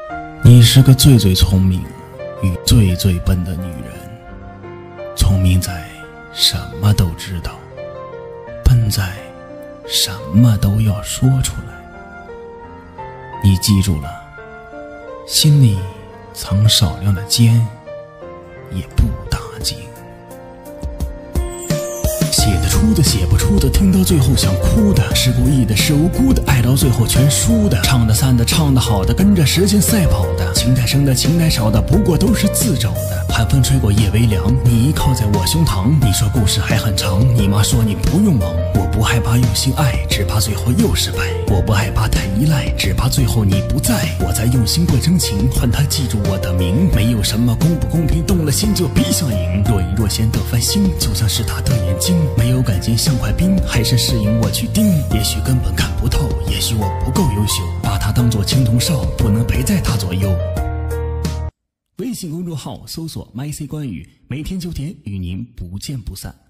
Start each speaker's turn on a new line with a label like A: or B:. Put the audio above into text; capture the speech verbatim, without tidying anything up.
A: 你是个最最聪明与最最笨的女人。聪明在什么都知道，笨在什么都要说出来。你记住了，心里藏少量的奸也不打紧。写得出的写不出的，听到最后想哭的，是故意的是无辜的，爱到最后全输的，唱的散的唱的好的，跟着时间赛跑的，情太深的情太少的，不过都是自找的。寒风吹过夜微凉，你依靠在我胸膛，你说故事还很长，你妈说你不用忙。我不害怕用心爱，只怕最后又失败。我不害怕太依赖，只怕最后你不在。我在用心过真情，换他记住我的名。没有什么公不公平，动了心就必想赢。若隐若现的繁星，就像是他的眼睛，没有感情像块冰，还是适应我去盯。也许根本看不透，也许我不够优秀，把他当作青铜哨，不能陪在他左右。微信公众号搜索 M Y C 关羽，每天九点与您不见不散。